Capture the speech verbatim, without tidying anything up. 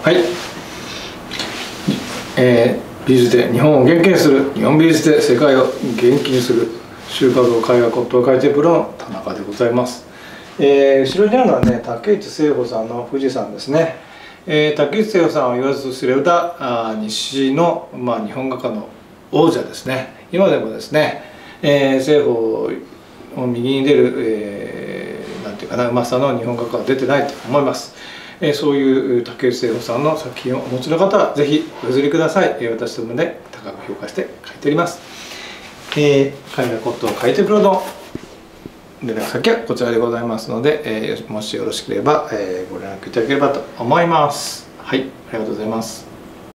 はい、えー、美術で日本を元気にする、日本美術で世界を元気にする就活を絵画骨董回転プロの田中でございます。えー、後ろにあるのはね、竹内聖子さんの富士山ですね。えー、竹内聖子さんは言わずと知れたあ西の、まあ、日本画家の王者ですね。今でもですね、えー、聖子を右に出る、えー、なんていうかな、うまさの日本画家は出てないと思います。えー、そういう竹内聖子さんの作品をお持ちの方はぜひお譲りください。えー、私どもで高く評価して書いております。えー、絵画骨董回転プロの連絡先はこちらでございますので、えー、もしよろしければ、えー、ご連絡いただければと思います。はい、ありがとうございます。